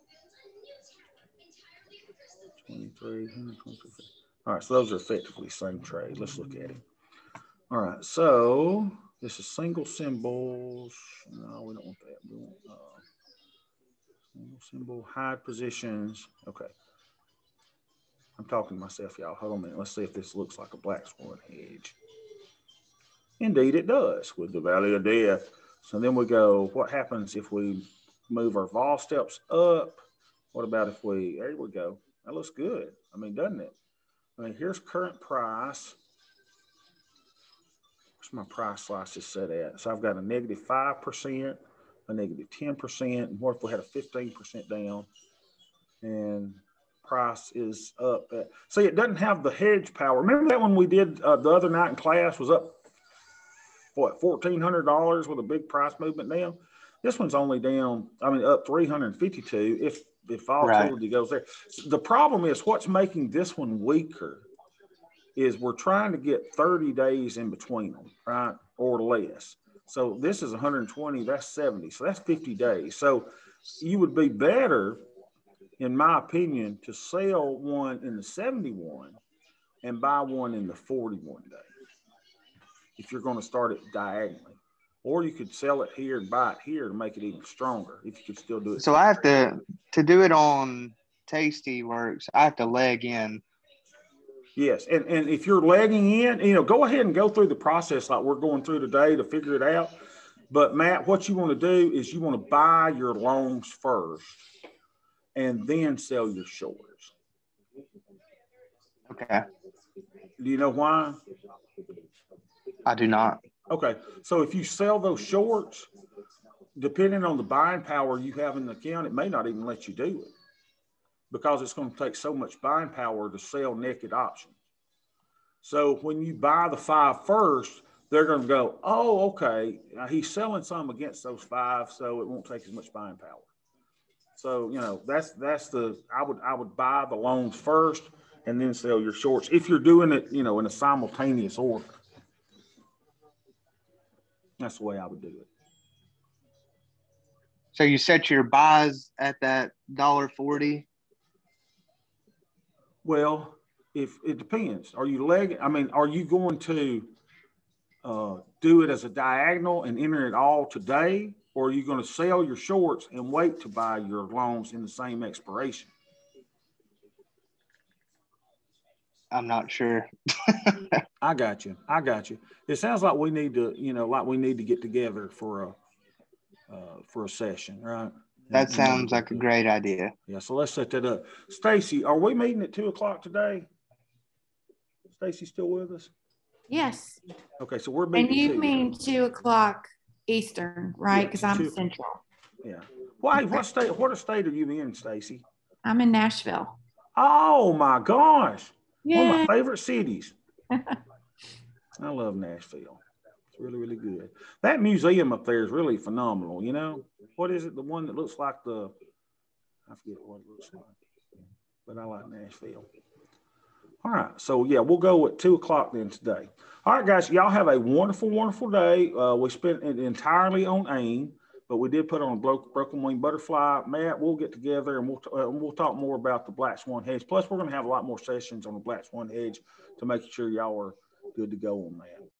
twenty-three, twenty-three. All right, so those are effectively the same trade. Let's look at it. All right, so this is single symbols. No, we don't want that. We want uh, single symbol, hide positions. Okay. I'm talking to myself, y'all. Hold on a minute. Let's see if this looks like a black swan hedge. Indeed, it does with the valley of death. So then we go, what happens if we move our vol steps up? What about if we, there we go. That looks good. I mean, doesn't it? I mean, here's current price. Where's my price slice is set at? So I've got a negative five percent, a negative ten percent. And what if we had a fifteen percent down? And price is up. At, see, it doesn't have the hedge power. Remember that one we did uh, the other night in class was up, what, fourteen hundred dollars with a big price movement down? This one's only down, I mean, up three hundred fifty-two if, if volatility right. goes there. The problem is what's making this one weaker is we're trying to get thirty days in between them, right, or less. So this is one hundred twenty, that's seventy. So that's fifty days. So you would be better, in my opinion, to sell one in the seventy-one and buy one in the forty-one day if you're going to start it diagonally. Or you could sell it here and buy it here to make it even stronger if you could still do it. So I have to, to do it on Tastyworks, I have to leg in. Yes, and, and if you're legging in, you know, go ahead and go through the process like we're going through today to figure it out. But, Matt, what you want to do is you want to buy your longs first and then sell your shorts. Okay. Do you know why? I do not. Okay, so if you sell those shorts, depending on the buying power you have in the account, it may not even let you do it because it's going to take so much buying power to sell naked options. So when you buy the five first, they're going to go, oh, okay, now he's selling some against those five, so it won't take as much buying power. So, you know, that's that's the I would I would buy the longs first and then sell your shorts if you're doing it, you know, in a simultaneous order. That's the way I would do it. So you set your buys at that one dollar forty? Well, if it depends. Are you legging? I mean, are you going to uh, do it as a diagonal and enter it all today? Or are you going to sell your shorts and wait to buy your longs in the same expiration? I'm not sure. I got you. I got you. It sounds like we need to, you know, like we need to get together for a uh, for a session, right? That and, sounds like a great idea. Yeah. So let's set that up. Stacy, are we meeting at two o'clock today? Stacy still with us? Yes. Okay. So we're meeting. And you two. mean two o'clock Eastern, right? Because yeah, I'm two. Central. Yeah. Why? What state? What state are you in, Stacy? I'm in Nashville. Oh my gosh! Yeah. One of my favorite cities. I love Nashville. It's really, really good. That museum up there is really phenomenal. You know, what is it? The one that looks like the, I forget what it looks like, but I like Nashville. All right. So, yeah, we'll go at two o'clock then today. All right, guys, y'all have a wonderful, wonderful day. Uh, we spent it entirely on AIM, but we did put on a broken wing butterfly. Matt, we'll get together and we'll, uh, we'll talk more about the Black Swan hedge. Plus, we're going to have a lot more sessions on the Black Swan hedge to make sure y'all are good to go on that.